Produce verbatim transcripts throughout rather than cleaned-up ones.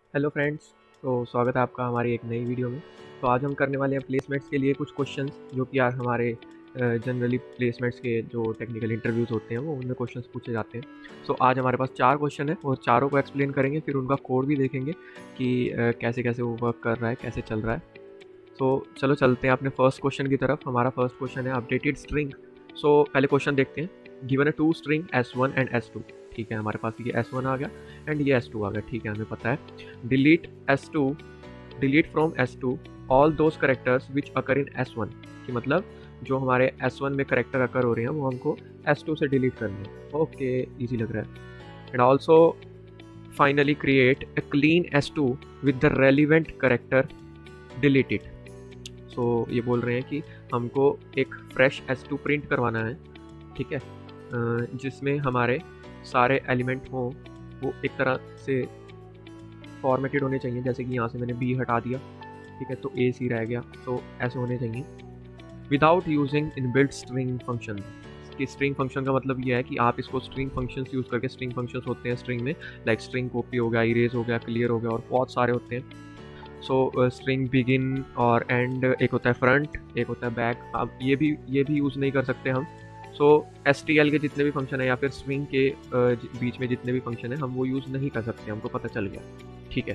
Hello friends. तो स्वागत है आपका हमारी एक नई वीडियो में। तो आज हम करने वाले हैं प्लेसमेंट्स के लिए कुछ क्वेश्चंस, जो कि आज हमारे जनरली प्लेसमेंट्स के जो टेक्निकल इंटरव्यूज़ होते हैं वो उनमें क्वेश्चंस पूछे जाते हैं। सो आज हमारे पास चार क्वेश्चन है और चारों को एक्सप्लेन करेंगे, फिर उनका कोड भी देखेंगे कि अ, कैसे कैसे वो वर्क कर रहा है, कैसे चल रहा है। सो चलो चलते हैं अपने फर्स्ट क्वेश्चन की तरफ। हमारा फर्स्ट क्वेश्चन है अपडेटेड स्ट्रिंग। सो पहले क्वेश्चन देखते हैं। गिवन है two string S one and S two. ठीक है, हमारे पास ये एस वन आ गया एंड ये एस टू आ गया। ठीक है, हमें पता है। Delete S two delete from S two all those characters which occur in S one. कि मतलब जो हमारे एस वन में करेक्टर अकर हो रहे हैं वो हमको एस टू से डिलीट करने हैं। ओके, इजी लग रहा है। And also finally create a clean S two with the relevant character deleted. So ये बोल रहे हैं कि हमको एक फ्रेश एस टू प्रिंट करवाना है। ठीक है, जिसमें हमारे सारे एलिमेंट हों वो एक तरह से फॉर्मेटेड होने चाहिए। जैसे कि यहाँ से मैंने बी हटा दिया, ठीक है, तो ए सी रह गया, तो ऐसे होने चाहिए without using inbuilt string function. कि स्ट्रिंग फंक्शन का मतलब ये है कि आप इसको स्ट्रिंग फंक्शंस यूज़ करके, स्ट्रिंग फंक्शंस होते हैं स्ट्रिंग में, लाइक स्ट्रिंग कॉपी हो गया, इरेज हो गया, क्लियर हो गया, और बहुत सारे होते हैं। सो स्ट्रिंग बिगिन और एंड, एक होता है फ्रंट, एक होता है बैक। अब ये भी ये भी यूज़ नहीं कर सकते हम। सो एस टी एल के जितने भी फंक्शन है या फिर स्ट्रिंग के uh, बीच में जितने भी फंक्शन है हम वो यूज़ नहीं कर सकते, हमको पता चल गया। ठीक है,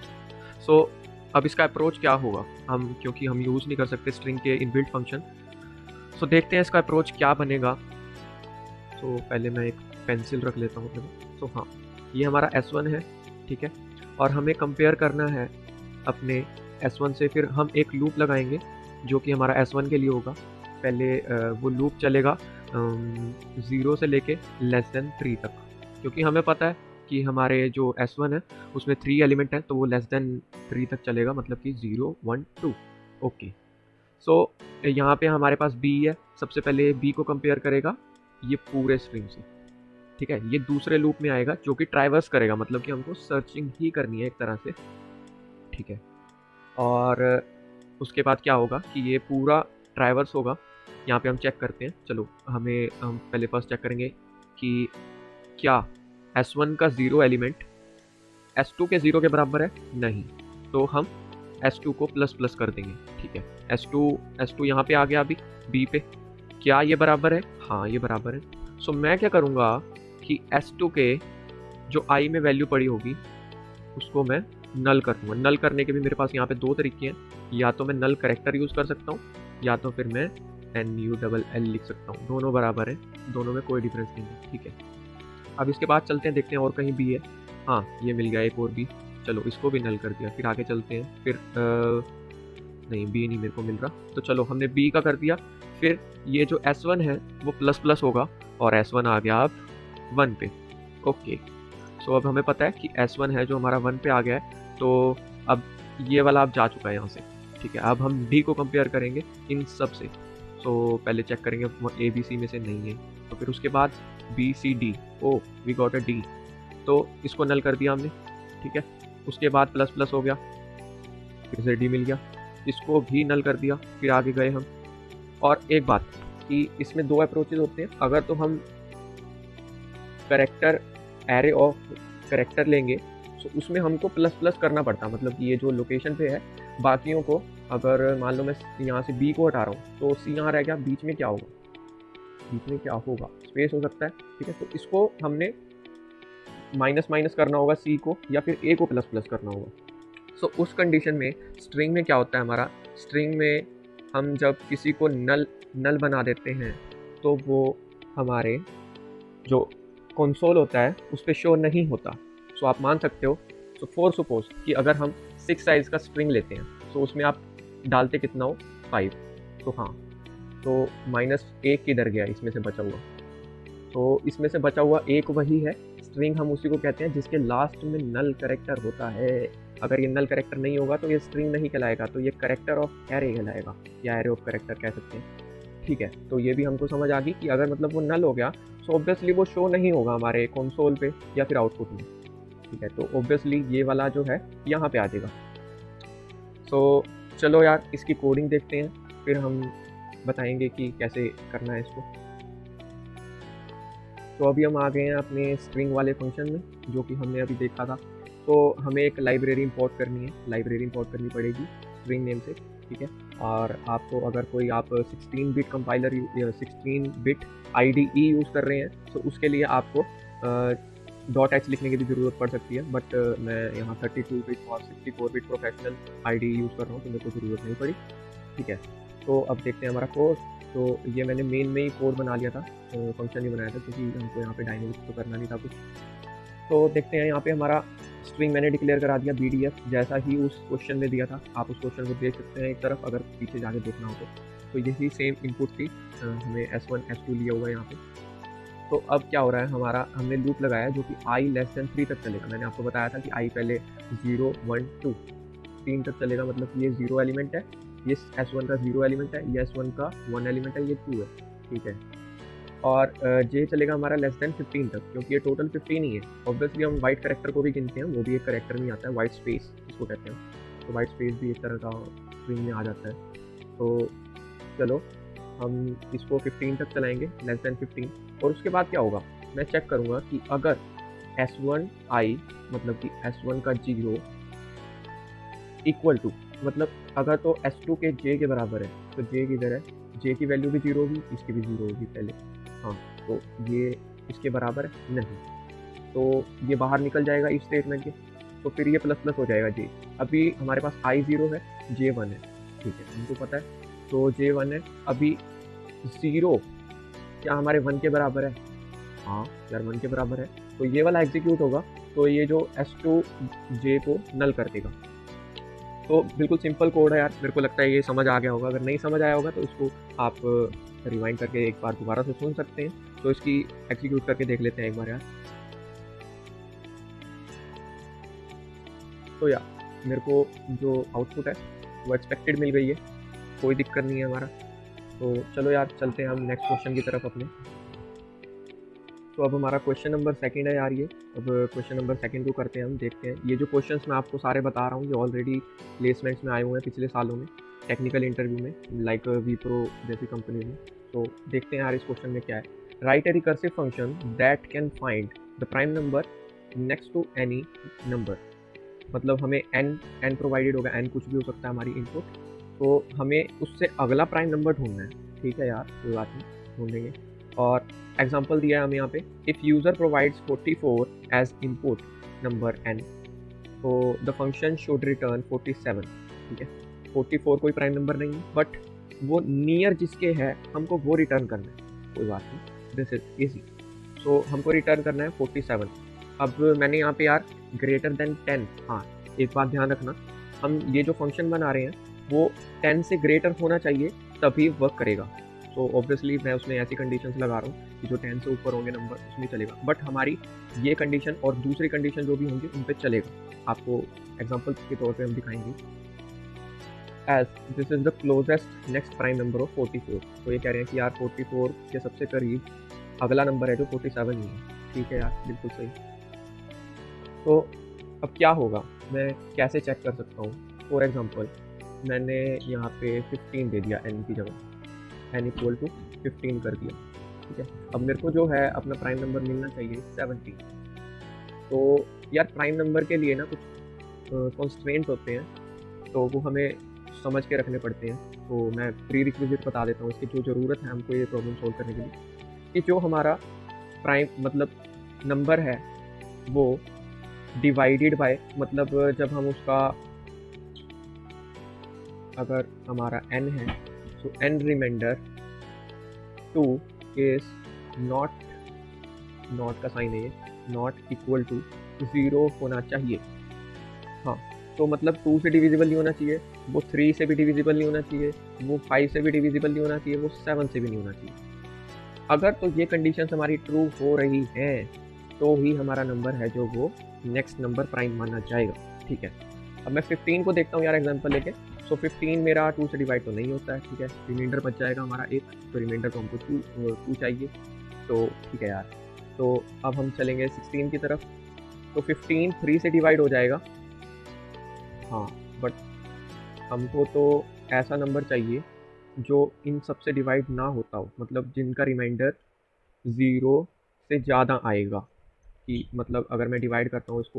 सो so, अब इसका अप्रोच क्या होगा, हम क्योंकि हम यूज़ नहीं कर सकते स्ट्रिंग के इनबिल्ट फंक्शन। सो so, देखते हैं इसका अप्रोच क्या बनेगा। सो so, पहले मैं एक पेंसिल रख लेता हूँ। सो so, हाँ, ये हमारा एस वन है। ठीक है, और हमें कंपेयर करना है अपने एस वन से। फिर हम एक लूप लगाएंगे जो कि हमारा एस वन के लिए होगा। पहले वो लूप चलेगा ज़ीरो से लेके लेस देन थ्री तक, क्योंकि हमें पता है कि हमारे जो एस वन है उसमें थ्री एलिमेंट है, तो वो लेस देन थ्री तक चलेगा, मतलब कि zero one two. Okay, so यहाँ पे हमारे पास बी है। सबसे पहले बी को कंपेयर करेगा ये पूरे स्ट्रिंग से। ठीक है, ये दूसरे लूप में आएगा जो कि ट्राइवर्स करेगा, मतलब कि हमको सर्चिंग ही करनी है एक तरह से। ठीक है, और उसके बाद क्या होगा कि ये पूरा ट्राइवर्स होगा। यहाँ पे हम चेक करते हैं। चलो, हमें हम पहले फर्स्ट चेक करेंगे कि क्या एस वन का ज़ीरो एलिमेंट एस टू के ज़ीरो के बराबर है। नहीं, तो हम एस टू को प्लस प्लस कर देंगे। ठीक है, एस टू एस टू यहाँ पे आ गया अभी बी पे। क्या ये बराबर है? हाँ, ये बराबर है। सो मैं क्या करूँगा कि एस टू के जो आई में वैल्यू पड़ी होगी उसको मैं नल कर दूँगा। नल करने के भी मेरे पास यहाँ पे दो तरीके हैं। या तो मैं नल करेक्टर यूज़ कर सकता हूँ, या तो फिर मैं एन यू डबल एल लिख सकता हूँ। दोनों बराबर है, दोनों में कोई डिफरेंस नहीं है। ठीक है, अब इसके बाद चलते हैं, देखते हैं और कहीं बी है। हाँ, ये मिल गया एक और बी। चलो, इसको भी नल कर दिया। फिर आगे चलते हैं। फिर आ, नहीं, बी नहीं मेरे को मिल रहा, तो चलो हमने बी का कर दिया। फिर ये जो एस वन है वो प्लस प्लस होगा और एस वन आ गया अब वन पे। ओके, सो अब हमें पता है कि एस वन है जो हमारा वन पे आ गया है, तो अब ये वाला अब जा चुका है यहाँ से। ठीक है, अब हम डी को कंपेयर करेंगे इन सब से। सो पहले चेक करेंगे ए बी सी में से नहीं है, तो फिर उसके बाद B C D. Oh, we got a D, तो इसको नल कर दिया हमने। ठीक है, उसके बाद प्लस प्लस हो गया, फिर से डी मिल गया, इसको भी नल कर दिया। फिर आगे गए हम। और एक बात कि इसमें दो अप्रोचेज होते हैं। अगर तो हम करेक्टर एरे ऑफ करेक्टर लेंगे तो उसमें हमको प्लस प्लस करना पड़ता है, मतलब कि ये जो लोकेशन पे है बाकियों को, अगर मान लो मैं यहाँ से बी को हटा रहा हूँ तो सी यहाँ रह गया, बीच में क्या होगा, बीच में क्या होगा, स्पेस हो सकता है। ठीक है, तो इसको हमने माइनस माइनस करना होगा सी को, या फिर ए को प्लस प्लस करना होगा। सो so, उस कंडीशन में स्ट्रिंग में क्या होता है हमारा, स्ट्रिंग में हम जब किसी को नल नल बना देते हैं तो वो हमारे जो कंसोल होता है उस पर शो नहीं होता। सो so, आप मान सकते हो। सो फॉर सपोज कि अगर हम सिक्स साइज़ का स्ट्रिंग लेते हैं तो so उसमें आप डालते कितना हो, फाइव। तो हाँ, तो माइनस एक किधर गया इसमें से बचा हुआ, तो इसमें से बचा हुआ एक वही है स्ट्रिंग, हम उसी को कहते हैं जिसके लास्ट में नल करेक्टर होता है। अगर ये नल करेक्टर नहीं होगा तो ये स्ट्रिंग नहीं कहलाएगा, तो ये करेक्टर ऑफ एरे कहलाएगा, या एरे ऑफ करेक्टर कह सकते हैं। ठीक है, तो ये भी हमको समझ आ गई कि अगर मतलब वो नल हो गया तो ऑब्वियसली वो शो नहीं होगा हमारे कंसोल पे या फिर आउटपुट में। ठीक है, तो ऑब्वियसली ये वाला जो है यहाँ पे आ जाएगा। सो चलो यार, इसकी कोडिंग देखते हैं, फिर हम बताएंगे कि कैसे करना है इसको। तो अभी हम आ गए हैं अपने स्ट्रिंग वाले फंक्शन में जो कि हमने अभी देखा था। तो हमें एक लाइब्रेरी इंपोर्ट करनी है, लाइब्रेरी इंपोर्ट करनी पड़ेगी स्ट्रिंग नेम से, ठीक है। और आपको अगर कोई आप sixteen bit compiler sixteen bit IDE use कर रहे हैं तो उसके लिए आपको डॉट एच लिखने की भी ज़रूरत पड़ सकती है, बट मैं यहाँ थर्टी टू बिट और sixty four bit professional IDE use कर रहा हूँ तो मेरे को ज़रूरत नहीं पड़ी, ठीक है। तो अब देखते हैं हमारा कोड। तो ये मैंने मेन में ही कोड बना लिया था, फंक्शन ही बनाया था क्योंकि हमको यहाँ पे डायनेमिक तो करना नहीं था कुछ। तो देखते हैं यहाँ पे हमारा स्ट्रिंग मैंने डिक्लेयर करा दिया बी डी एफ, जैसा ही उस क्वेश्चन में दिया था। आप उस क्वेश्चन को देख सकते हैं एक तरफ, अगर पीछे जाके देखना हो तो तो यही सेम इनपुट थी, हमें एस वन एस टू लिया हुआ यहाँ पे। तो अब क्या हो रहा है, हमारा हमने लूप लगाया जो कि आई लेस देन थ्री तक चलेगा। मैंने आपको बताया था कि आई पहले ज़ीरो वन टू तीन तक चलेगा, मतलब ये ज़ीरो एलिमेंट है, ये एस वन का ज़ीरो एलिमेंट है, ये एस वन का वन एलिमेंट है, ये टू है, ठीक है। और जे चलेगा हमारा लेस देन फिफ्टीन तक, क्योंकि ये टोटल फिफ्टीन ही है। ऑब्वियसली हम वाइट करेक्टर को भी गिनते हैं, वो भी एक करेक्टर में आता है, वाइट स्पेस जिसको कहते हैं। तो वाइट स्पेस भी एक तरह का स्ट्रिंग में आ जाता है। तो चलो हम इसको फिफ्टीन तक चलाएंगे, लेस देन फिफ्टीन। और उसके बाद क्या होगा, मैं चेक करूँगा कि अगर एस वन आई मतलब कि एस वन का जीरो इक्वल टू, मतलब अगर तो एस टू के जे के बराबर है तो जे किधर है, जे की वैल्यू भी जीरो होगी, इसकी भी जीरो होगी पहले, हाँ। तो ये इसके बराबर है नहीं, तो ये बाहर निकल जाएगा इस स्टेटमेंट के, तो फिर ये प्लस प्लस हो जाएगा जे। अभी हमारे पास आई ज़ीरो है, जे वन है, ठीक है, हमको पता है। तो जे वन है, अभी ज़ीरो क्या हमारे वन के बराबर है, हाँ यार वन के बराबर है, तो ये वाला एग्जीक्यूट होगा, तो ये जो एस टू जे को नल कर देगा। तो बिल्कुल सिंपल कोड है यार, मेरे को लगता है ये समझ आ गया होगा। अगर नहीं समझ आया होगा तो इसको आप रिवाइंड करके एक बार दोबारा से सुन सकते हैं। तो इसकी एग्जीक्यूट करके देख लेते हैं एक बार यार। तो यार मेरे को जो आउटपुट है वो एक्सपेक्टेड मिल गई है, कोई दिक्कत नहीं है हमारा। तो चलो यार चलते हैं हम नेक्स्ट क्वेश्चन की तरफ अपने। तो अब हमारा क्वेश्चन नंबर सेकंड है यार ये। अब क्वेश्चन नंबर सेकंड को करते हैं हम, देखते हैं। ये जो क्वेश्चंस मैं आपको सारे बता रहा हूँ ये ऑलरेडी प्लेसमेंट्स में आए हुए हैं पिछले सालों में, टेक्निकल इंटरव्यू में, लाइक विप्रो जैसी कंपनी में। तो देखते हैं यार इस क्वेश्चन में क्या है। Write a recursive function that can find the prime number next to any number. मतलब हमें एन एन प्रोवाइडेड होगा, एन कुछ भी हो सकता है हमारी इनपुट, तो हमें उससे अगला प्राइम नंबर ढूंढना है, ठीक है यार, कोई बात नहीं, ढूंढेंगे। और एग्जाम्पल दिया है हमें यहाँ पे, if user provides forty four as input number N, तो the function should return forty seven, ठीक है। फोर्टी फोर कोई प्राइम नंबर नहीं है, बट वो नियर जिसके है हमको वो रिटर्न करना है, कोई बात नहीं, दिस इज इजी। सो हमको रिटर्न करना है फोर्टी सेवन। अब मैंने यहाँ पे यार ग्रेटर देन टेन, हाँ एक बात ध्यान रखना, हम ये जो फंक्शन बना रहे हैं वो टेन से ग्रेटर होना चाहिए तभी वर्क करेगा। सो so, ऑब्वियसली मैं उसमें ऐसी कंडीशंस लगा रहा हूँ कि जो टेन से ऊपर होंगे नंबर उसमें चलेगा, बट हमारी ये कंडीशन और दूसरी कंडीशन जो भी होंगी उन पे चलेगा। आपको एग्जांपल के तौर पे हम दिखाएंगे। As this is the closest next prime number of forty four, तो ये कह रहे हैं कि यार फोर्टी फोर के सबसे करीब अगला नंबर है जो फोर्टी सेवन ही है, ठीक है यार, बिल्कुल सही। तो अब क्या होगा, मैं कैसे चेक कर सकता हूँ। फॉर एग्जाम्पल मैंने यहाँ पे फिफ्टीन दे दिया एन की जगह, एन इक्वल टू फिफ्टीन कर दिया, ठीक है। अब मेरे को जो है अपना प्राइम नंबर मिलना चाहिए सेवेंटी। तो यार प्राइम नंबर के लिए ना कुछ कॉन्स्ट्रेंट होते हैं, तो वो हमें समझ के रखने पड़ते हैं। तो मैं प्री रिक्विजिट बता देता हूँ इसकी, जो ज़रूरत है हमको ये प्रॉब्लम सॉल्व करने के लिए, कि जो हमारा प्राइम मतलब नंबर है वो डिवाइडेड बाय, मतलब जब हम उसका, अगर हमारा n है तो n reminder two is not, not का साइन है ये, नॉट इक्वल टू ज़ीरो होना चाहिए। हाँ, तो मतलब टू से डिविजिबल नहीं होना चाहिए, वो थ्री से भी डिविजिबल नहीं होना चाहिए, वो फाइव से भी डिविजिबल नहीं होना चाहिए, वो सेवन से भी नहीं होना चाहिए। अगर तो ये कंडीशंस हमारी ट्रू हो रही हैं तो ही हमारा नंबर है जो वो नेक्स्ट नंबर प्राइम माना जाएगा, ठीक है। अब मैं फिफ्टीन को देखता हूँ यार एग्जांपल लेके। सो फिफ्टीन मेरा टू से डिवाइड तो नहीं होता है, ठीक है, रिमाइंडर बच जाएगा हमारा एक, तो रिमाइंडर को हमको टू टू चाहिए, तो ठीक है यार। तो अब हम चलेंगे सिक्सटीन की तरफ। तो फिफ्टीन थ्री से डिवाइड हो जाएगा, हाँ, बट हमको तो ऐसा नंबर चाहिए जो इन सब से डिवाइड ना होता हो, मतलब जिनका रिमाइंडर ज़ीरो से ज़्यादा आएगा। कि मतलब अगर मैं डिवाइड करता हूँ इसको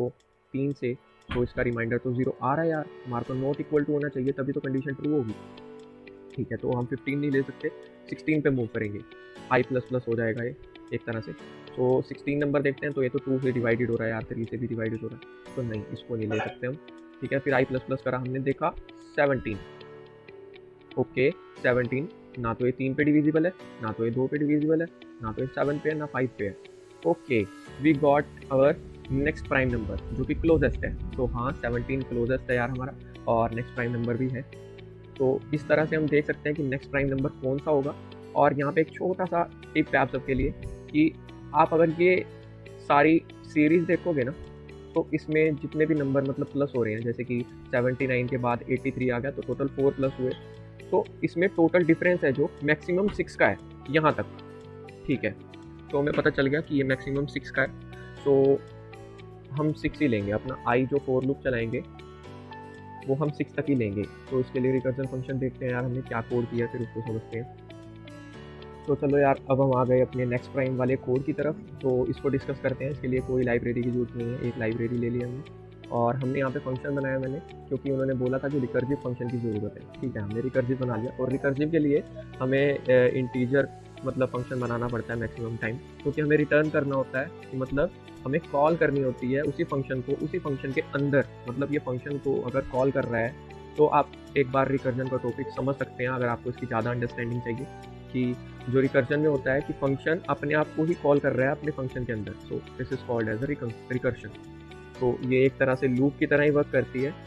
फिफ्टीन से, तो इसका रिमाइंडर तो जीरो आ रहा है यार, हमारा तो नॉट इक्वल टू होना चाहिए, तभी तो कंडीशन ट्रू होगी। ठीक है, तो हम फिफ्टीन नहीं ले सकते, सिक्सटीन पे मूव करेंगे, आई प्लस प्लस हो जाएगा ये एक तरह से। तो सिक्सटीन नंबर देखते हैं, तो ये तो टू से डिवाइडेड हो रहा है यार, थ्री से भी डिवाइडेड हो रहा है, तो नहीं, इसको नहीं ले सकते हम। ठीक है, फिर आई प्लस प्लस करा, हमने देखा सेवनटीन, ओके सेवनटीन, ना तो ये तीन पे डिविजिबल है, ना तो ये दो पे डिविजिबल है, ना तो ये सेवन पे है, ना फाइव पे है। Okay, we got our next prime number जो कि क्लोजेस्ट है। तो हाँ, सेवनटीन क्लोजेस्ट है यार हमारा, और नेक्स्ट प्राइम नंबर भी है। तो इस तरह से हम देख सकते हैं कि नेक्स्ट प्राइम नंबर कौन सा होगा। और यहाँ पे एक छोटा सा टिप है आप सबके लिए कि आप अगर ये सारी सीरीज़ देखोगे ना, तो इसमें जितने भी नंबर मतलब प्लस हो रहे हैं, जैसे कि सेवेंटी नाइन के बाद एटी थ्री आ गया, तो टोटल फोर प्लस हुए, तो इसमें टोटल डिफरेंस है जो मैक्सिमम सिक्स का है यहाँ तक। ठीक है, तो हमें पता चल गया कि ये मैक्सिमम सिक्स का है, तो हम सिक्स ही लेंगे अपना। आई जो फोर लूप चलाएंगे वो हम सिक्स तक ही लेंगे। तो इसके लिए रिकर्जन फंक्शन देखते हैं यार हमने क्या कोड किया, फिर उसको समझते हैं। तो चलो यार, अब हम आ गए अपने नेक्स्ट प्राइम वाले कोड की तरफ, तो इसको डिस्कस करते हैं। इसके लिए कोई लाइब्रेरी की जरूरत नहीं है, एक लाइब्रेरी ले ली हमने, और हमने यहाँ पे फंक्शन बनाया मैंने, क्योंकि उन्होंने बोला था कि रिकर्सिव फंक्शन की ज़रूरत है। ठीक है, हमने रिकर्सिव बना लिया, और रिकर्सिव के लिए हमें इंटीजर मतलब फंक्शन बनाना पड़ता है मैक्सिमम टाइम, क्योंकि हमें रिटर्न करना होता है कि मतलब हमें कॉल करनी होती है उसी फंक्शन को, उसी फंक्शन के अंदर। मतलब ये फंक्शन को अगर कॉल कर रहा है, तो आप एक बार रिकर्जन का टॉपिक समझ सकते हैं अगर आपको इसकी ज़्यादा अंडरस्टैंडिंग चाहिए, कि जो रिकर्जन में होता है कि फंक्शन अपने आप को ही कॉल कर रहा है अपने फंक्शन के अंदर। So this is called as a recursion. तो ये एक तरह से लूप की तरह ही वर्क करती है,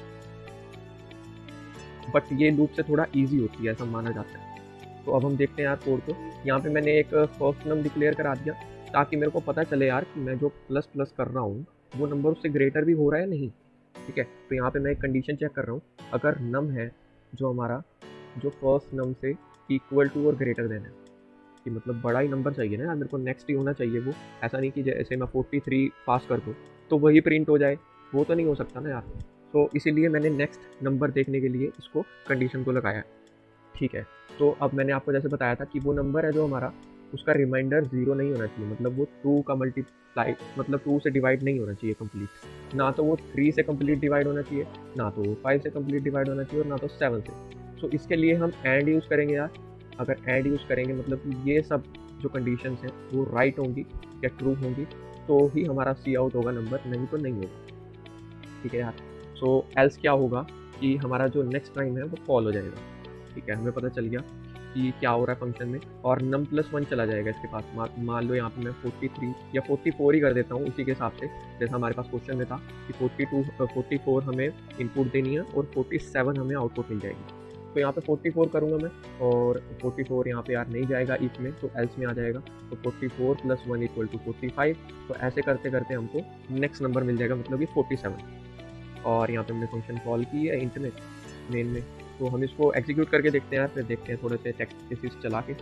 बट ये लूप से थोड़ा ईजी होती है, ऐसा माना जाता है। तो अब हम देखते हैं यार कोड को। यहाँ पे मैंने एक फर्स्ट नंबर डिक्लेयर करा दिया, ताकि मेरे को पता चले यार कि मैं जो प्लस प्लस कर रहा हूँ वो नंबर उससे ग्रेटर भी हो रहा है नहीं। ठीक है, तो यहाँ पे मैं एक कंडीशन चेक कर रहा हूँ, अगर नम है जो हमारा, जो फर्स्ट नम से इक्वल टू और ग्रेटर देन है, कि मतलब बड़ा ही नंबर चाहिए ना यार मेरे को, नेक्स्ट ही होना चाहिए वो। ऐसा नहीं कि जैसे मैं फोर्टी थ्री पास कर दूँ तो वही प्रिंट हो जाए, वो तो नहीं हो सकता ना यार। तो इसीलिए मैंने नेक्स्ट नंबर देखने के लिए इसको कंडीशन को लगाया। ठीक है, तो अब मैंने आपको जैसे बताया था कि वो नंबर है जो हमारा, उसका रिमाइंडर जीरो नहीं होना चाहिए, मतलब वो टू का मल्टीप्लाई, मतलब टू से डिवाइड नहीं होना चाहिए कंप्लीट, ना तो वो थ्री से कंप्लीट डिवाइड होना चाहिए, ना तो वो फाइव से कंप्लीट डिवाइड होना चाहिए, और ना तो सेवन से। तो इसके लिए हम एंड यूज़ करेंगे यार। अगर एंड यूज़ करेंगे मतलब कि ये सब जो कंडीशंस हैं वो राइट होंगी या ट्रू होंगी, तो ही हमारा सी आउट होगा नंबर, नहीं तो नहीं होगा। ठीक है यार, सो एल्स क्या होगा कि हमारा जो नेक्स्ट प्राइम है वो फॉल हो जाएगा। ठीक है, हमें पता चल गया कि क्या हो रहा है फंक्शन में, और नम प्लस वन चला जाएगा इसके पास। मान लो यहाँ पे मैं फोर्टी थ्री या फोर्टी फोर ही कर देता हूँ उसी के हिसाब से, जैसा हमारे पास क्वेश्चन में था कि फोर्टी टू फोर्टी फोर हमें इनपुट देनी है और फोर्टी सेवन हमें आउटपुट मिल जाएगी। तो यहाँ पे फोर्टी फोर करूँगा मैं, और फोर्टी फोर यहाँ पे यार नहीं जाएगा इफ में, तो एल्स में आ जाएगा। तो forty four plus one equal to forty five. तो ऐसे करते करते हमको नेक्स्ट नंबर मिल जाएगा, मतलब कि फोर्टी सेवन। और यहाँ पे हमने फंक्शन कॉल की है इंट में, मेन में। तो हम इसको एग्जीक्यूट करके देखते हैं यार, फिर देखते हैं थोड़े से टेक्स्ट चला के।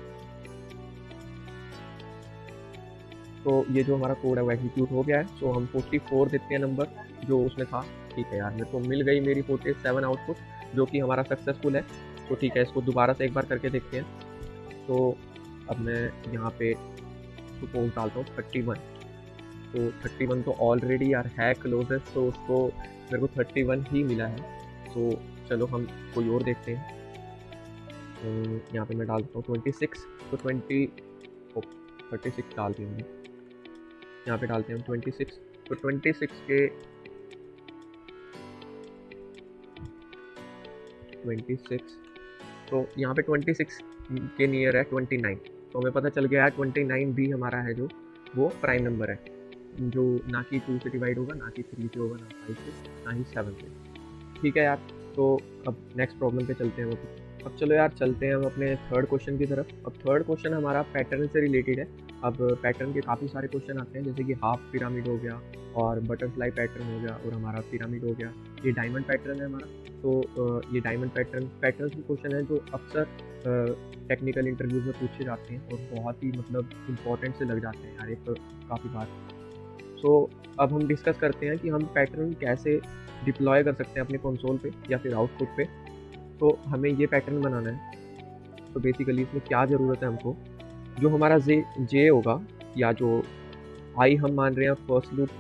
तो ये जो हमारा कोड है वो एग्जीक्यूट हो गया है। तो हम फोर्टी फोर देते हैं नंबर जो उसमें था। ठीक है यार, मेरे को मिल गई मेरी फोर्टी सेवन आउटपुट, जो कि हमारा सक्सेसफुल है। तो ठीक है, इसको दोबारा से एक बार करके देखते हैं। तो अब मैं यहाँ पे सपोज डालता हूँ थर्टी वन। तो थर्टी वन तो ऑलरेडी यार है क्लोजेस्ट, तो उसको मेरे को थर्टी वन ही मिला है। तो चलो हम कोई और देखते हैं। तो यहाँ पे मैं डालता हूँ ट्वेंटी सिक्स। तो ट्वेंटी थर्टी सिक्स डाल दिया हमने, यहाँ पे डालते हैं हम ट्वेंटी सिक्स। तो ट्वेंटी सिक्स के ट्वेंटी सिक्स, तो यहाँ पे ट्वेंटी सिक्स के नियर है ट्वेंटी नाइन। तो हमें पता चल गया है ट्वेंटी नाइन भी हमारा है जो वो प्राइम नंबर है, जो ना कि टू से डिवाइड होगा, ना कि थ्री से होगा, ना फाइव से, ना ही सेवन से। ठीक है यार, तो अब नेक्स्ट प्रॉब्लम पे चलते हैं। वो अब चलो यार चलते हैं हम अपने थर्ड क्वेश्चन की तरफ। अब थर्ड क्वेश्चन हमारा पैटर्न से रिलेटेड है। अब पैटर्न के काफ़ी सारे क्वेश्चन आते हैं, जैसे कि हाफ पिरामिड हो गया, और बटरफ्लाई पैटर्न हो गया, और हमारा पिरामिड हो गया। ये डायमंड पैटर्न है हमारा। तो ये डायमंड पैटर्न पैटर्न के क्वेश्चन है जो अक्सर टेक्निकल इंटरव्यूज में पूछे जाते हैं, और बहुत ही मतलब इम्पोर्टेंट से लग जाते हैं यार एक तो काफ़ी बार। सो अब हम डिस्कस करते हैं कि हम पैटर्न कैसे डिप्लॉय कर सकते हैं अपने कंसोल पे या फिर आउटपुट पे। तो हमें ये पैटर्न बनाना है। तो बेसिकली इसमें क्या ज़रूरत है हमको, जो हमारा जे जे होगा, या जो आई हम मान रहे हैं फर्स्ट लूप को,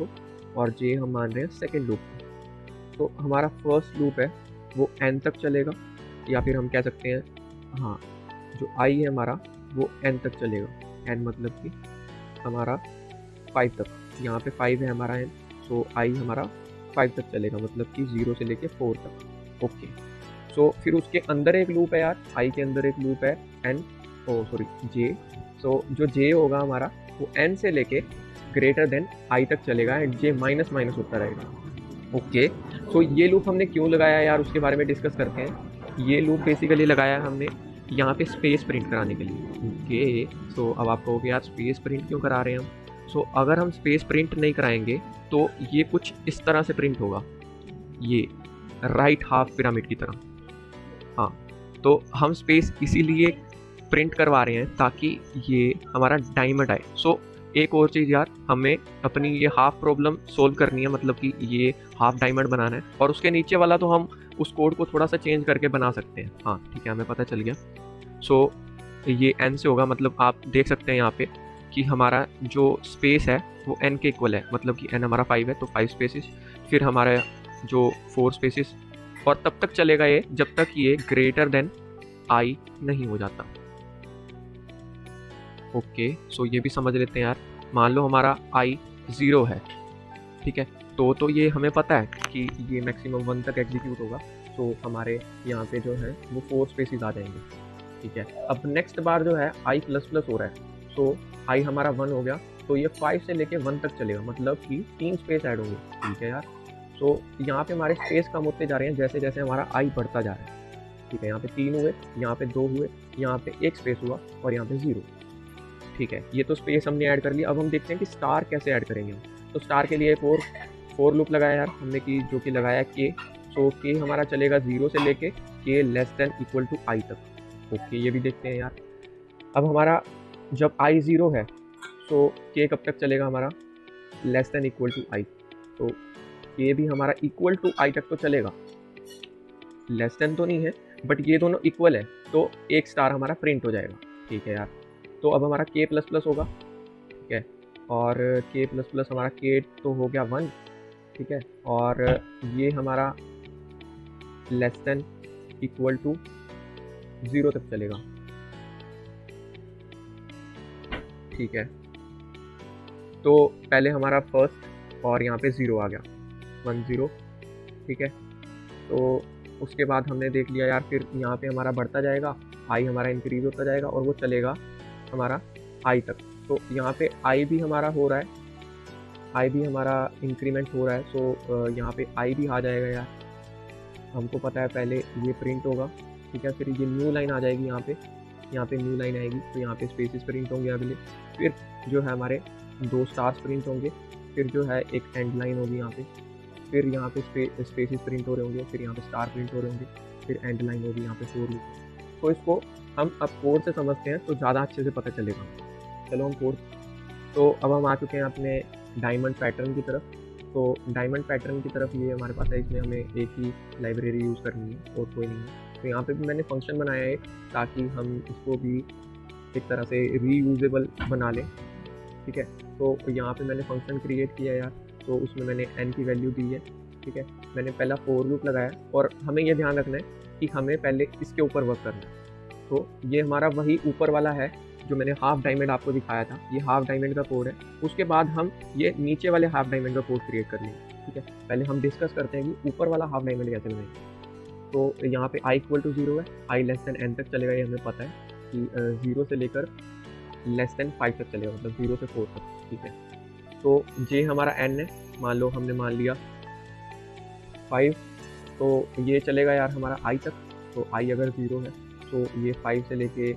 और जे हम मान रहे हैं सेकेंड लूप को। तो हमारा फर्स्ट लूप है वो एन तक चलेगा, या फिर हम कह सकते हैं हाँ जो आई है हमारा वो एन तक चलेगा। एन मतलब कि हमारा फाइव तक, यहाँ पे फाइव है हमारा एन, तो आई हमारा फाइव तक चलेगा, मतलब कि ज़ीरो से लेके फोर तक। ओके, सो फिर उसके अंदर एक लूप है यार, आई के अंदर एक लूप है एन, ओ सॉरी जे। सो जो जे होगा हमारा वो एन से लेके ग्रेटर देन आई तक चलेगा एंड जे माइनस माइनस होता रहेगा। ओके, सो ये लूप हमने क्यों लगाया यार उसके बारे में डिस्कस करते हैं। ये लूप बेसिकली लगाया है हमने यहाँ पे स्पेस प्रिंट कराने के लिए। ओके, सो अब आप कहोगे यार स्पेस प्रिंट क्यों करा रहे हैं हम। सो अगर हम स्पेस प्रिंट नहीं कराएंगे तो ये कुछ इस तरह से प्रिंट होगा, ये राइट हाफ पिरामिड की तरह। हाँ, तो हम स्पेस इसीलिए प्रिंट करवा रहे हैं ताकि ये हमारा डायमंड आए। सो एक और चीज़ यार, हमें अपनी ये हाफ प्रॉब्लम सोल्व करनी है, मतलब कि ये हाफ डायमंड बनाना है, और उसके नीचे वाला तो हम उस कोड को थोड़ा सा चेंज करके बना सकते हैं। हाँ ठीक है, हमें पता चल गया। सो ये एन से होगा, मतलब आप देख सकते हैं यहाँ पे कि हमारा जो स्पेस है वो एन के इक्वल है, मतलब कि एन हमारा फाइव है तो फाइव स्पेसिस, फिर हमारा जो फोर स्पेसिस, और तब तक चलेगा ये जब तक ये ग्रेटर देन आई नहीं हो जाता। ओके, सो ये भी समझ लेते हैं यार। मान लो हमारा आई ज़ीरो है, ठीक है, तो तो ये हमें पता है कि ये मैक्सिमम वन तक एग्जीक्यूट होगा। सो हमारे यहाँ पे जो है वो फोर स्पेसिस आ जाएंगे, ठीक है। अब नेक्स्ट बार जो है आई प्लस प्लस हो रहा है, सो आई हमारा वन हो गया, तो ये फाइव से लेके वन तक चलेगा, मतलब कि तीन स्पेस ऐड होंगे, ठीक है यार। सो यहाँ पे हमारे स्पेस कम होते जा रहे हैं जैसे जैसे हमारा आई बढ़ता जा रहा है, ठीक है। यहाँ पे तीन हुए, यहाँ पे दो हुए, यहाँ पे एक स्पेस हुआ और यहाँ पे ज़ीरो, ठीक है। ये तो स्पेस हमने ऐड कर लिया। अब हम देखते हैं कि स्टार कैसे ऐड करेंगे हम। तो स्टार के लिए एक और फोर लूप लगाया यार हमने, की जो कि लगाया के। सो के हमारा चलेगा ज़ीरो से लेके k less than equal to i तक। ओके, ये भी देखते हैं यार। अब हमारा जब आई ज़ीरो है सो के कब तक चलेगा हमारा, less than equal to i. तो के भी हमारा इक्वल टू आई तक तो चलेगा, लेस देन तो नहीं है, बट ये दोनों इक्वल है, तो एक स्टार हमारा प्रिंट हो जाएगा, ठीक है यार। तो अब हमारा के प्लस प्लस होगा, ठीक है, और के प्लस प्लस हमारा के तो हो गया वन, ठीक है, और ये हमारा less than equal to zero तक चलेगा, ठीक है। तो पहले हमारा फर्स्ट और यहाँ पे ज़ीरो आ गया, वन ज़ीरो, ठीक है। तो उसके बाद हमने देख लिया यार, फिर यहाँ पे हमारा बढ़ता जाएगा, आई हमारा इंक्रीज होता जाएगा और वो चलेगा हमारा आई तक। तो यहाँ पे आई भी हमारा हो रहा है, आई भी हमारा इंक्रीमेंट हो रहा है। सो यहाँ पे आई भी आ जाएगा यार, हमको पता है पहले ये प्रिंट होगा, ठीक है। फिर ये न्यू लाइन आ जाएगी, यहाँ पे यहाँ पे न्यू लाइन आएगी, तो यहाँ पे स्पेसिस प्रिंट होंगे अगले, फिर जो है हमारे दो स्टार्स प्रिंट होंगे, फिर जो है एक एंड लाइन होगी यहाँ पे, फिर यहाँ पे स्पे, स्पेसिस प्रिंट हो रहे होंगे, फिर यहाँ पे स्टार प्रिंट हो रहे होंगे, फिर एंड लाइन होगी यहाँ पे फोर लूप। तो इसको हम अब कोड से समझते हैं तो ज़्यादा अच्छे से पता चलेगा। चलो हम कोड, तो अब हम आ चुके हैं अपने डायमंड पैटर्न की तरफ। तो डायमंड पैटर्न की तरफ ये हमारे पास है, इसमें हमें एक ही लाइब्रेरी यूज़ करनी है और कोई नहीं है। तो यहाँ पे भी मैंने फंक्शन बनाया है ताकि हम इसको भी एक तरह से रीयूजेबल बना लें, ठीक है। तो यहाँ पे मैंने फंक्शन क्रिएट किया यार, तो उसमें मैंने n की वैल्यू दी है, ठीक है। मैंने पहला फोर लूप लगाया और हमें ये ध्यान रखना है कि हमें पहले इसके ऊपर वर्क करना है। तो ये हमारा वही ऊपर वाला है जो मैंने हाफ डायमंड आपको दिखाया था, ये हाफ डायमंड का कोड है। उसके बाद हम ये नीचे वाले हाफ डायमंड का कोड क्रिएट कर लेंगे, ठीक है। पहले हम डिस्कस करते हैं कि ऊपर वाला हाफ डायमंड कैसे बनेगा। तो यहाँ पे आई इक्वल टू जीरो है, आई लेस देन एन तक चलेगा, ये हमें पता है कि ज़ीरो से लेकर लेस देन फाइव तक चलेगा, मतलब ज़ीरो से फोर तक, ठीक है। तो जे हमारा एन है, मान लो हमने मान लिया फाइव, तो ये चलेगा यार हमारा आई तक। तो आई अगर ज़ीरो है तो ये फाइव से लेके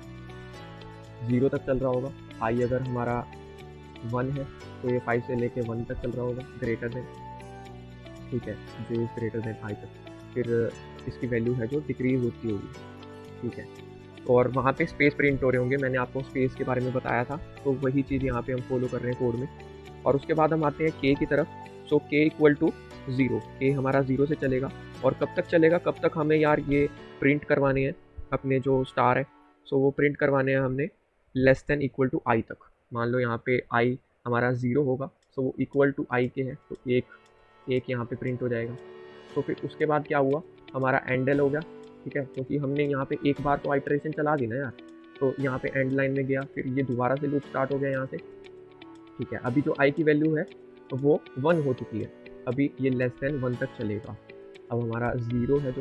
ज़ीरो तक चल रहा होगा। आई अगर हमारा वन है तो ये फाइव से लेके वन तक चल रहा होगा, ग्रेटर देन, ठीक है, j is greater than i तक। फिर इसकी वैल्यू है जो डिक्रीज होती होगी, ठीक है। और वहाँ पे स्पेस प्रिंट हो रहे होंगे, मैंने आपको स्पेस के बारे में बताया था, तो वही चीज़ यहाँ पे हम फॉलो कर रहे हैं कोड में। और उसके बाद हम आते हैं के की तरफ। सो के इक्वल टू ज़ीरो, के हमारा ज़ीरो से चलेगा और कब तक चलेगा, कब तक हमें यार ये प्रिंट करवाने हैं अपने जो स्टार है। सो वो प्रिंट करवाने हैं हमने less than equal to i तक। मान लो यहाँ पे आई हमारा ज़ीरो होगा, सो वो इक्वल टू आई के है, तो एक एक यहाँ पे प्रिंट हो जाएगा। तो फिर उसके बाद क्या हुआ, हमारा एंडल हो गया, ठीक है, क्योंकि हमने यहाँ पे एक बार तो आइटरेशन चला दी ना यार, तो यहाँ पे एंड लाइन में गया, फिर ये दोबारा से लूप स्टार्ट हो गया यहाँ से, ठीक है। अभी जो आई की वैल्यू है तो वो वन हो चुकी है, अभी ये लेस देन वन तक चलेगा। अब हमारा ज़ीरो है जो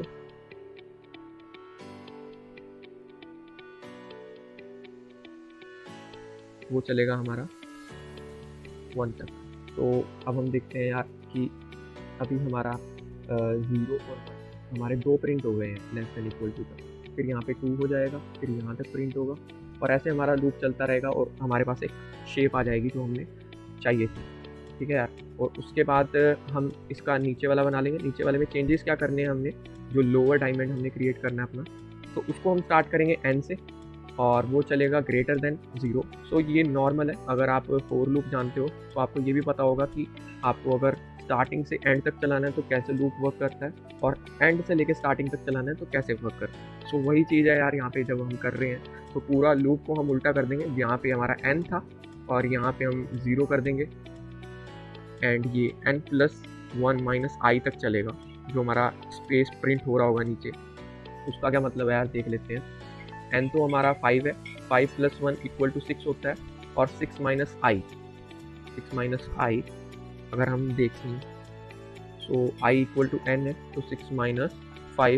वो चलेगा हमारा वन तक। तो अब हम देखते हैं यार कि अभी हमारा ज़ीरो और वन हमारे दो प्रिंट हो गए हैं लेस देन इक्वल टू तक, फिर यहाँ पे टू हो जाएगा, फिर यहाँ तक प्रिंट होगा, और ऐसे हमारा लूप चलता रहेगा और हमारे पास एक शेप आ जाएगी जो हमने चाहिए थी, ठीक है यार। और उसके बाद हम इसका नीचे वाला बना लेंगे। नीचे वाले में चेंजेस क्या करने हैं हमने, जो लोअर डायमंड हमने क्रिएट करना है अपना, तो उसको हम स्टार्ट करेंगे एन से, और वो चलेगा ग्रेटर देन ज़ीरो। सो ये नॉर्मल है, अगर आप फोर लूप जानते हो तो आपको ये भी पता होगा कि आपको अगर स्टार्टिंग से एंड तक चलाना है तो कैसे लूप वर्क करता है, और एंड से लेके स्टार्टिंग तक चलाना है तो कैसे वर्क करता है। सो वही चीज़ है यार, यहाँ पे जब हम कर रहे हैं तो पूरा लूप को हम उल्टा कर देंगे। यहाँ पे हमारा एन था और यहाँ पे हम ज़ीरो कर देंगे, एंड ये n plus one minus i तक चलेगा, जो हमारा स्पेस प्रिंट हो रहा होगा नीचे। उसका क्या मतलब है यार, देख लेते हैं। एन तो हमारा फाइव है, five plus one equal to six होता है, और six minus i six minus i अगर हम देखें, so i equal to n है, तो सिक्स माइनस फाइव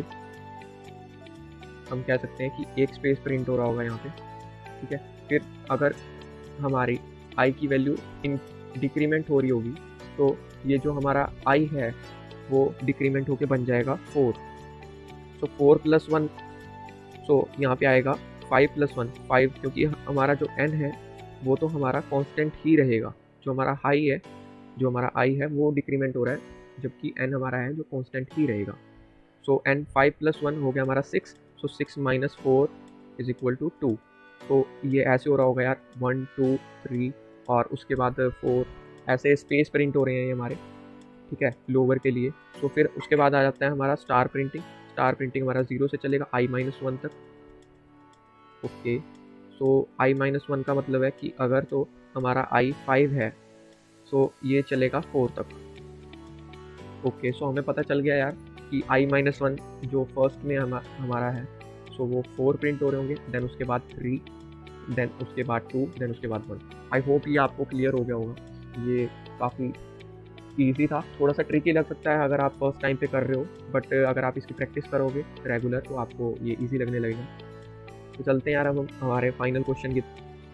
हम कह सकते हैं कि एक स्पेस प्रिंट हो रहा होगा यहाँ पे, ठीक है। फिर अगर हमारी आई की वैल्यू इन डिक्रीमेंट हो रही होगी तो ये जो हमारा आई है वो डिक्रीमेंट होके बन जाएगा four. So four plus one, so यहाँ पे आएगा फाइव प्लस वन, फाइव, क्योंकि हमारा जो एन है वो तो हमारा कांस्टेंट ही रहेगा। जो हमारा हाई है, जो हमारा आई है वो डिक्रीमेंट हो रहा है, जबकि एन हमारा है जो कांस्टेंट ही रहेगा। So n five plus one हो गया हमारा six, so six minus four is equal to two. तो ये ऐसे हो रहा होगा यार, वन टू थ्री और उसके बाद फोर, ऐसे स्पेस प्रिंट हो रहे हैं ये हमारे, ठीक है, लोअर के लिए। सो फिर उसके बाद आ जाता है हमारा स्टार प्रिंटिंग। स्टार प्रिंटिंग हमारा जीरो से चलेगा आई माइनस वन तक, okay. So i minus one का मतलब है कि अगर तो हमारा आई फाइव है, सो ये चलेगा फोर तक, ओके। सो हमें पता चल गया यार कि आई माइनस वन जो फर्स्ट में हम, हमारा है, सो वो फोर प्रिंट हो रहे होंगे, देन उसके बाद थ्री, देन उसके बाद टू, देन उसके बाद वन। आई होप ये आपको क्लियर हो गया होगा। ये काफ़ी ईजी था, थोड़ा सा ट्रिकी लग सकता है अगर आप फर्स्ट टाइम पे कर रहे हो, बट अगर आप इसकी प्रैक्टिस करोगे रेगुलर तो आपको ये ईजी लगने लगेगा। तो चलते हैं यार हम हमारे फाइनल क्वेश्चन की।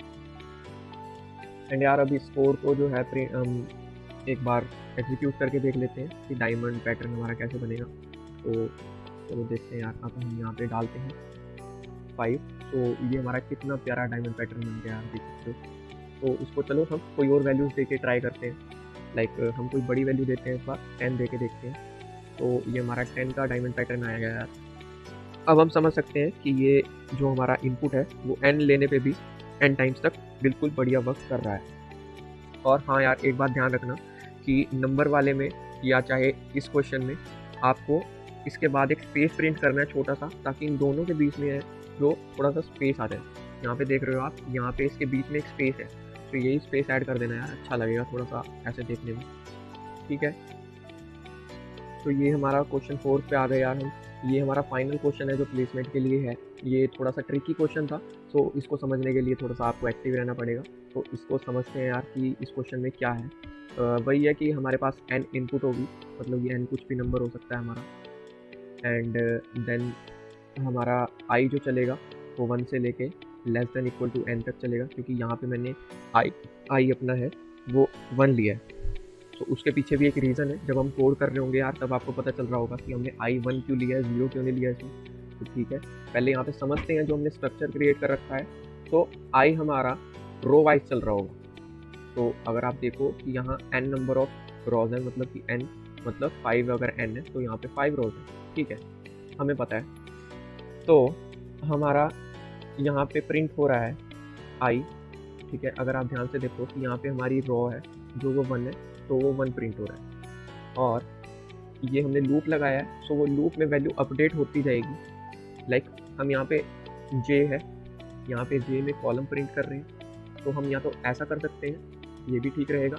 एंड यार अभी स्कोर को जो है हम एक बार एग्जीक्यूट करके देख लेते हैं कि डायमंड पैटर्न हमारा कैसे बनेगा। तो चलो देखते हैं यार, अब हम यहाँ पे डालते हैं फाइव। तो ये हमारा कितना प्यारा डायमंड पैटर्न बन गया आप देख सकते हो। तो इसको चलो हम कोई और वैल्यूज़ दे के ट्राई करते हैं, लाइक like, हम कोई बड़ी वैल्यू देते हैं, इस बार टेन दे के देखते हैं। तो ये हमारा टेन का डायमंड पैटर्न आया गया यार। अब हम समझ सकते हैं कि ये जो हमारा इनपुट है वो एन लेने पे भी एन टाइम्स तक बिल्कुल बढ़िया वर्क कर रहा है। और हाँ यार, एक बात ध्यान रखना कि नंबर वाले में या चाहे इस क्वेश्चन में आपको इसके बाद एक स्पेस प्रिंट करना है छोटा सा, ताकि इन दोनों के बीच में जो थोड़ा सा स्पेस आ जाए। यहाँ पे देख रहे हो आप, यहाँ पे इसके बीच में एक स्पेस है, तो यही स्पेस ऐड कर देना यार, अच्छा लगेगा थोड़ा सा ऐसे देखने में, ठीक है। तो ये हमारा क्वेश्चन फोर पे आ गए यार हम। ये हमारा फाइनल क्वेश्चन है जो प्लेसमेंट के लिए है। ये थोड़ा सा ट्रिकी क्वेश्चन था, तो इसको समझने के लिए थोड़ा सा आपको एक्टिव रहना पड़ेगा। तो इसको समझते हैं यार कि इस क्वेश्चन में क्या है। वही है कि हमारे पास एन इनपुट होगी, मतलब ये एन कुछ भी नंबर हो सकता है हमारा, एंड देन हमारा आई जो चलेगा वो वन से लेके less than equal to n तक चलेगा, क्योंकि यहाँ पे मैंने आई आई अपना है वो वन लिया है। तो उसके पीछे भी एक रीज़न है, जब हम कोड कर रहे होंगे यार तब आपको पता चल रहा होगा कि हमने आई वन क्यों लिया है, जीरो क्यों नहीं लिया है इसमें। तो ठीक है, पहले यहाँ पे समझते हैं जो हमने स्ट्रक्चर क्रिएट कर रखा है। तो आई हमारा रो वाइज चल रहा होगा। तो अगर आप देखो कि यहाँ एन नंबर ऑफ रोज है, मतलब कि एन मतलब फाइव अगर एन है तो यहाँ पे फाइव रोज है, ठीक है, हमें पता है। तो हमारा यहाँ पे प्रिंट हो रहा है आई, ठीक है। अगर आप ध्यान से देखो कि यहाँ पे हमारी रो है जो वो वन है, तो वो वन प्रिंट हो रहा है, और ये हमने लूप लगाया है, सो वो लूप में वैल्यू अपडेट होती जाएगी। लाइक हम यहाँ पे जे है, यहाँ पे जे में कॉलम प्रिंट कर रहे हैं, तो हम या तो ऐसा कर सकते हैं, ये भी ठीक रहेगा,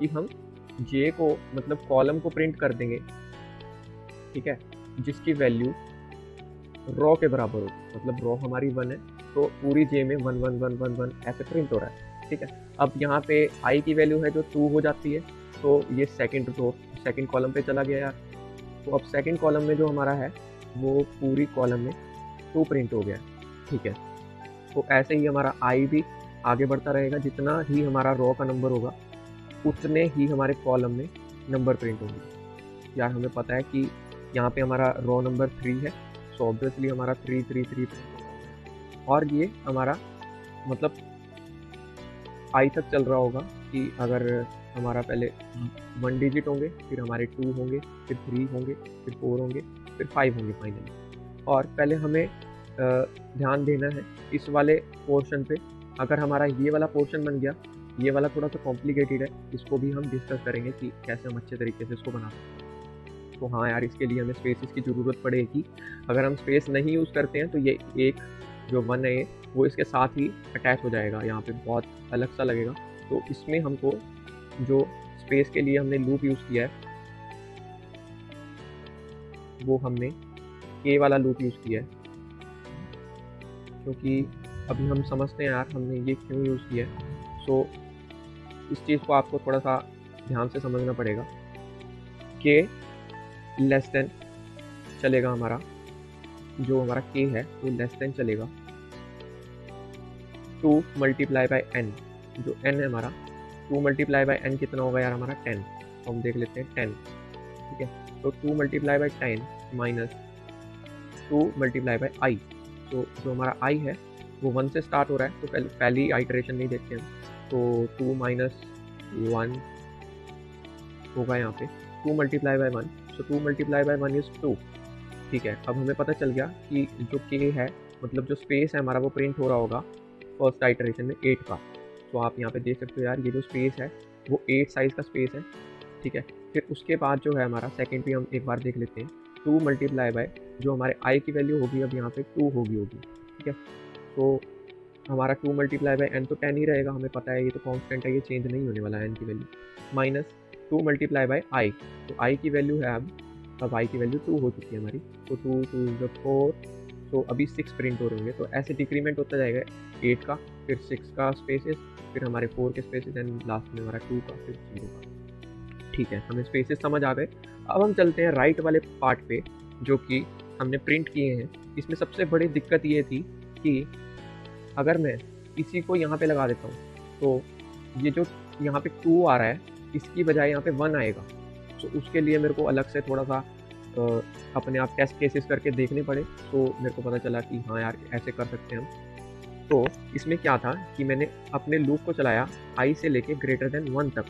कि हम जे को मतलब कॉलम को प्रिंट कर देंगे, ठीक है, जिसकी वैल्यू रॉ के बराबर हो, मतलब रॉ हमारी वन है तो पूरी जे में one one one one one ऐसे प्रिंट हो रहा है, ठीक है। अब यहाँ पे आई की वैल्यू है जो टू हो जाती है, तो ये सेकंड रो सेकंड कॉलम पे चला गया यार। तो अब सेकंड कॉलम में जो हमारा है वो पूरी कॉलम में टू प्रिंट हो गया, ठीक है। तो ऐसे ही हमारा आई भी आगे बढ़ता रहेगा, जितना ही हमारा रॉ का नंबर होगा उतने ही हमारे कॉलम में नंबर प्रिंट होंगे। यार हमें पता है कि यहाँ पे हमारा रॉ नंबर थ्री है, सो ऑब्वियसली हमारा थ्री थ्री थ्री और ये हमारा मतलब आई तक चल रहा होगा कि अगर हमारा पहले वन डिजिट होंगे, फिर हमारे टू होंगे, फिर थ्री होंगे, फिर फोर होंगे, फिर फाइव होंगे फाइनली। और पहले हमें ध्यान देना है इस वाले पोर्शन पे। अगर हमारा ये वाला पोर्शन बन गया, ये वाला थोड़ा सा कॉम्प्लिकेटेड है, इसको भी हम डिस्कस करेंगे कि कैसे हम अच्छे तरीके से इसको बना सकते हैं। तो हाँ यार, इसके लिए हमें स्पेसेस की ज़रूरत पड़ेगी। अगर हम स्पेस नहीं यूज़ करते हैं तो ये एक जो वन है वो इसके साथ ही अटैच हो जाएगा, यहाँ पे बहुत अलग सा लगेगा। तो इसमें हमको जो स्पेस के लिए हमने लूप यूज़ किया है वो हमने के वाला लूप यूज़ किया है, क्योंकि अभी हम समझते हैं यार हमने ये क्यों यूज़ किया है। सो इस चीज़ को आपको थोड़ा सा ध्यान से समझना पड़ेगा। के लेस देन चलेगा हमारा, जो हमारा के है वो लेस देन चलेगा टू मल्टीप्लाई बाई एन। जो एन है हमारा, टू मल्टीप्लाई बाई एन कितना होगा यार हमारा टेन, तो हम देख लेते हैं टेन, ठीक है। तो two multiply by ten minus two multiply by i. तो जो हमारा आई है वो वन से स्टार्ट हो रहा है, तो पहले पहली आइटरेशन नहीं देखते हैं। तो टू माइनस वन होगा यहाँ पे, two multiply by one, so two multiply by one is two, ठीक है। अब हमें पता चल गया कि जो के है मतलब जो स्पेस है हमारा वो प्रिंट हो रहा होगा फर्स्ट आइटरेशन में एट का। तो आप यहाँ पे देख सकते हो यार, ये जो स्पेस है वो एट साइज़ का स्पेस है, ठीक है। फिर उसके बाद जो है हमारा सेकेंड भी हम एक बार देख लेते हैं, टू मल्टीप्लाई बाय जो हमारे आई की वैल्यू होगी अब यहाँ पे टू होगी होगी ठीक है। तो हमारा टू मल्टीप्लाई बाय एन तो टेन ही रहेगा, हमें पता है ये तो कांस्टेंट है, ये चेंज नहीं होने वाला है एन की value, minus two multiply by i. तो आई की वैल्यू है अब अब आई की वैल्यू टू हो चुकी है हमारी, तो टू टू इज फोर, तो अभी सिक्स प्रिंट हो रहे होंगे। तो ऐसे डिक्रीमेंट होता जाएगा, एट का, फिर सिक्स का स्पेसेस, फिर हमारे फोर के स्पेसेस एंड लास्ट में हमारा टू का, फिर जीरो का, ठीक है। हमें स्पेसेस समझ आ गए। अब हम चलते हैं राइट वाले पार्ट पे जो कि हमने प्रिंट किए हैं। इसमें सबसे बड़ी दिक्कत ये थी कि अगर मैं इसी को यहाँ पे लगा देता हूँ तो ये जो यहाँ पे टू आ रहा है इसकी बजाय यहाँ पे वन आएगा। तो उसके लिए मेरे को अलग से थोड़ा सा आ, अपने आप टेस्ट केसेस करके देखने पड़े। तो मेरे को पता चला कि हाँ यार ऐसे कर सकते हैं हम। तो इसमें क्या था कि मैंने अपने लूप को चलाया आई से लेके ग्रेटर देन वन तक,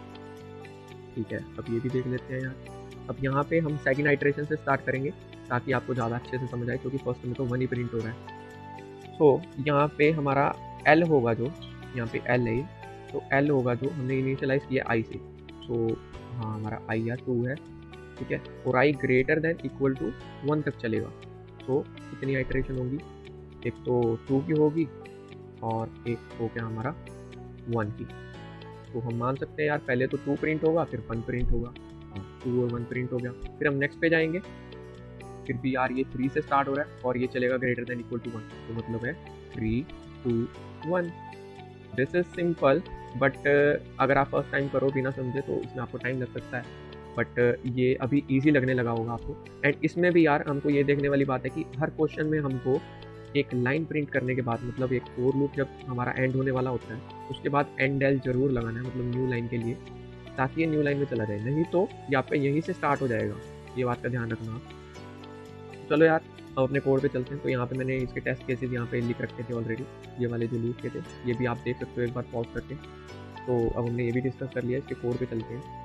ठीक है। अब ये भी देख लेते हैं यार। अब यहाँ पे हम सेकंड आइटरेशन से स्टार्ट करेंगे ताकि आपको ज़्यादा अच्छे से समझ आए, क्योंकि फर्स्ट में तो वन ही प्रिंट हो रहा है। सो so, यहाँ पे हमारा एल होगा, जो यहाँ पे एल है, तो एल होगा जो हमने इनिशियलाइज किया आई से। सो so, हाँ हमारा आई या टू है, ठीक है, और i greater than equal to one तक चलेगा। सो so, कितनी आइटरेशन होगी, एक तो टू की होगी और एक हो गया हमारा वन की। तो हम मान सकते हैं यार पहले तो टू प्रिंट होगा फिर वन प्रिंट होगा, टू और वन प्रिंट हो गया। फिर हम नेक्स्ट पे जाएंगे, फिर भी यार ये थ्री से स्टार्ट हो रहा है और ये चलेगा greater than equal to one, तो मतलब है three two one. This is simple, but अगर आप फर्स्ट टाइम करो बिना समझे तो इसमें आपको टाइम लग सकता है, बट uh, ये अभी इजी लगने लगा होगा आपको। एंड इसमें भी यार हमको ये देखने वाली बात है कि हर क्वेश्चन में हमको एक लाइन प्रिंट करने के बाद, मतलब एक फोर लूप जब हमारा एंड होने वाला होता है उसके बाद एंड एल जरूर लगाना है, मतलब न्यू लाइन के लिए, ताकि ये न्यू लाइन में चला जाए, नहीं तो ये आपका यहीं से स्टार्ट हो जाएगा। ये बात का ध्यान रखना आप। चलो यार हम अपने कोड पे चलते हैं। तो यहाँ पे मैंने इसके टेस्ट केसेस यहाँ पे लिख रखे थे ऑलरेडी, ये वाले जो लूप के थे, ये भी आप देख सकते हो एक बार पॉज करके। तो अब हमने ये भी डिस्कस कर लिया, इसके कोड पे चलते हैं।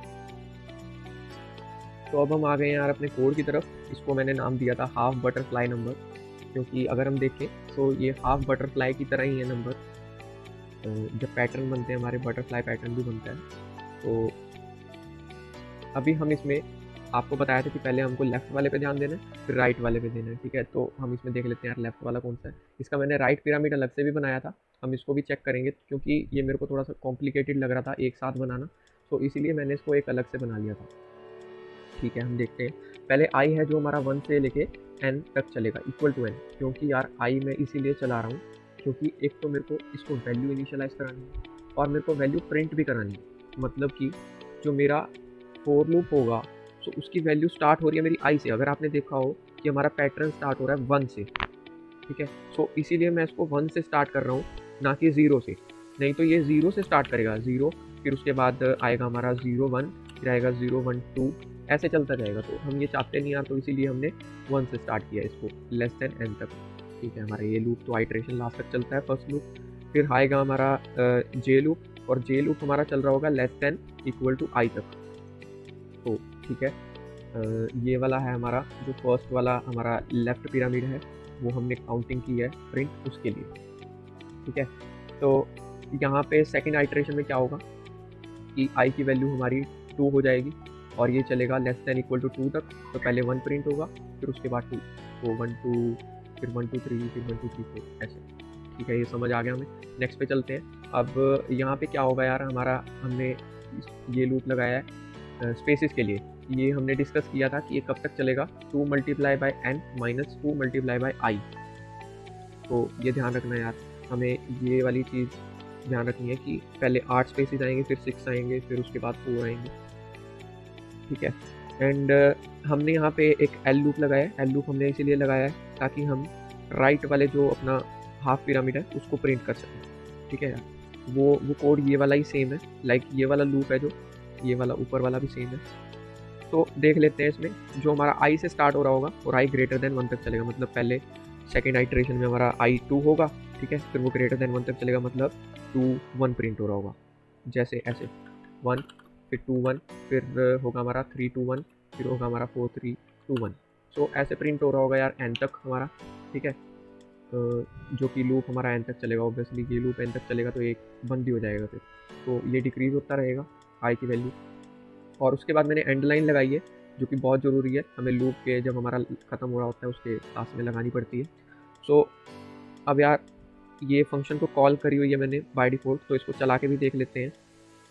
तो अब हम आ गए हैं यार अपने कोड की तरफ। इसको मैंने नाम दिया था हाफ बटरफ्लाई नंबर, क्योंकि अगर हम देखें तो ये हाफ बटरफ्लाई की तरह ही है नंबर। जब पैटर्न बनते हैं हमारे, बटरफ्लाई पैटर्न भी बनता है। तो अभी हम इसमें आपको बताया था कि पहले हमको लेफ्ट वाले पे ध्यान देना है फिर राइट वाले पे देना है, ठीक है। तो हम इसमें देख लेते हैं यार लेफ्ट वाला कौन सा है। इसका मैंने राइट पिरामिड अलग से भी बनाया था, हम इसको भी चेक करेंगे क्योंकि ये मेरे को थोड़ा सा कॉम्प्लिकेटेड लग रहा था एक साथ बनाना। तो इसीलिए मैंने इसको एक अलग से बना लिया था। ठीक है, हम देखते हैं। पहले आई है जो हमारा वन से लेके एन तक चलेगा, इक्वल टू एन, क्योंकि यार आई मैं इसीलिए चला रहा हूँ क्योंकि एक तो मेरे को इसको वैल्यू इनिशियलाइज करानी है और मेरे को वैल्यू प्रिंट भी करानी है। मतलब कि जो मेरा फोर लूप होगा तो उसकी वैल्यू स्टार्ट हो रही है मेरी आई से। अगर आपने देखा हो कि हमारा पैटर्न स्टार्ट हो रहा है वन से, ठीक है, सो इसीलिए मैं इसको वन से स्टार्ट कर रहा हूँ, ना कि ज़ीरो से। नहीं तो ये ज़ीरो से स्टार्ट करेगा, ज़ीरो, फिर उसके बाद आएगा हमारा ज़ीरो वन, फिर आएगा ज़ीरो वन टू, ऐसे चलता जाएगा। तो हम ये चाहते नहीं यार, तो इसीलिए हमने वन से स्टार्ट किया इसको लेस देन एन तक। ठीक है, हमारा ये लूप तो आइट्रेशन लास्ट तक चलता है, फर्स्ट लूप। फिर आएगा हमारा जे लूप, और जे लूप हमारा चल रहा होगा less than equal to i तक। तो ठीक है, ये वाला है हमारा जो फर्स्ट वाला हमारा लेफ्ट पिरामिड है, वो हमने काउंटिंग की है प्रिंट उसके लिए। ठीक है, तो यहाँ पे सेकेंड आइट्रेशन में क्या होगा कि आई की वैल्यू हमारी टू हो जाएगी और ये चलेगा less than equal to two तक। तो पहले वन प्रिंट होगा, फिर उसके बाद टू, तो वन टू, फिर वन टू थ्री, फिर वन टू थ्री फोर, ऐसे। ठीक है, ये समझ आ गया हमें। नेक्स्ट पे चलते हैं। अब यहाँ पे क्या होगा यार, हमारा हमने ये लूप लगाया है स्पेसिस के लिए। ये हमने डिस्कस किया था कि ये कब तक चलेगा, two multiply by n minus two multiply by i. तो ये ध्यान रखना यार, हमें ये वाली चीज़ ध्यान रखनी है कि पहले आठ स्पेसिस आएंगे, फिर सिक्स आएंगे, फिर उसके बाद फोर आएंगे। ठीक है, एंड uh, हमने यहाँ पे एक एल लूप लगाया है। एल लूप हमने इसीलिए लगाया है ताकि हम राइट वाले जो अपना हाफ पिरामिड है उसको प्रिंट कर सकें। ठीक है यार, वो वो कोड ये वाला ही सेम है, लाइक ये वाला लूप है जो, ये वाला ऊपर वाला भी सेम है। तो देख लेते हैं इसमें, जो हमारा आई से स्टार्ट हो रहा होगा और आई ग्रेटर देन वन तक चलेगा, मतलब पहले सेकेंड आइट्रेशन में हमारा आई टू होगा, ठीक है, फिर वो ग्रेटर देन वन तक चलेगा, मतलब टू वन प्रिंट हो रहा होगा, जैसे ऐसे वन, फिर टू वन, फिर होगा हमारा थ्री टू वन, फिर होगा हमारा four three two one. So ऐसे प्रिंट हो रहा होगा यार एन तक हमारा। ठीक है, जो कि लूप हमारा एन तक चलेगा। ऑब्वियसली ये लूप एन तक चलेगा तो एक बंद भी हो जाएगा फिर, तो ये डिक्रीज होता रहेगा आई की वैल्यू। और उसके बाद मैंने एंड लाइन लगाई है जो कि बहुत ज़रूरी है, हमें लूप के जब हमारा ख़त्म हो रहा होता है उसके पास में लगानी पड़ती है। सो so, अब यार ये फंक्शन को कॉल करी हुई है मैंने बाय डिफ़ॉल्ट, तो इसको चला के भी देख लेते हैं।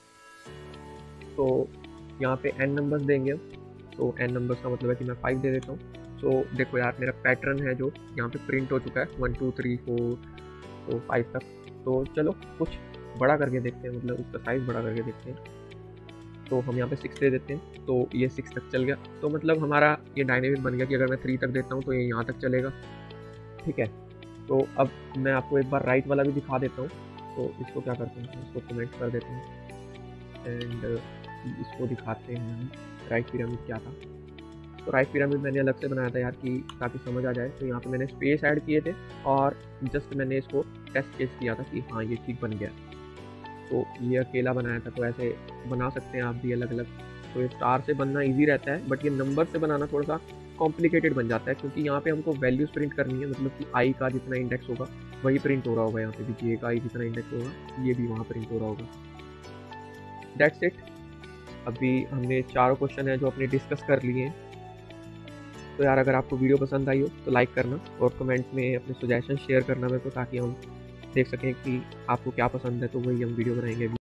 तो यहाँ पे एन नंबर्स देंगे, तो एन नंबर्स का मतलब है कि मैं फाइव दे देता हूँ। सो so, देखो यार, मेरा पैटर्न है जो यहाँ पे प्रिंट हो चुका है वन टू थ्री फोर तो फाइव तक। तो चलो कुछ बड़ा करके देखते हैं, मतलब उसका साइज़ बड़ा करके देखते हैं। तो हम यहाँ पे सिक्स दे देते हैं, तो ये सिक्स तक चल गया। तो मतलब हमारा ये डायनेमिक बन गया कि अगर मैं थ्री तक देता हूँ तो ये यहाँ तक चलेगा। ठीक है, तो अब मैं आपको एक बार राइट वाला भी दिखा देता हूँ। तो इसको क्या करते हैं, इसको कमेंट कर देते हैं एंड इसको दिखाते हैं हम राइट पिरामिड क्या था। तो राइट पिरामिड मैंने अलग से बनाया था यार कि ताकि समझ आ जाए। तो यहाँ पे मैंने स्पेस ऐड किए थे और जस्ट मैंने इसको टेस्ट केस किया था कि हाँ ये ठीक बन गया। तो ये अकेला बनाया था, तो ऐसे बना सकते हैं आप भी अलग अलग। तो ये स्टार से बनना इजी रहता है, बट ये नंबर से बनाना थोड़ा सा कॉम्प्लिकेटेड बन जाता है, क्योंकि यहाँ पे हमको वैल्यूज़ प्रिंट करनी है। मतलब कि आई का जितना इंडेक्स होगा वही प्रिंट हो रहा होगा, यहाँ पे भी जे का आई जितना इंडेक्स होगा ये भी वहाँ प्रिंट हो रहा होगा। That's it. अभी हमने चारों क्वेश्चन है जो अपने डिस्कस कर लिए हैं। तो यार अगर आपको वीडियो पसंद आई हो तो लाइक करना और कमेंट में अपने सजेशन शेयर करना मेरे को, ताकि हम देख सकें कि आपको क्या पसंद है, तो वही हम वीडियो बनाएंगे।